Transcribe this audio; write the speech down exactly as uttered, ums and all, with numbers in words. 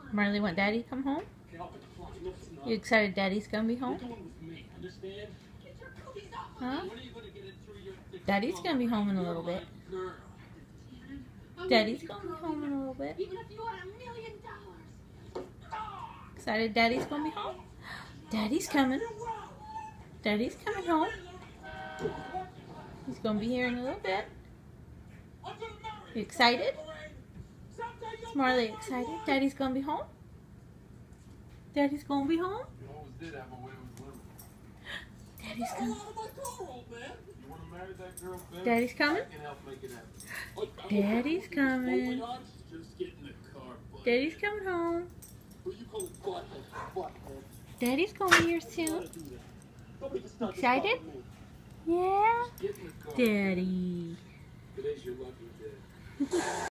Marley, want Daddy to come home? You excited Daddy's gonna be home? Huh? Daddy's gonna be home in a little bit. Daddy's gonna be home in a little bit. Excited Daddy's gonna be home? Daddy's coming. Daddy's coming home. He's gonna be here in a little bit. You excited? Is Marley excited? Daddy's gonna be home? Daddy's gonna be home? Daddy's coming. Daddy's coming? Daddy's coming. Daddy's coming home. Daddy's gonna be here soon. Excited? Yeah? Daddy.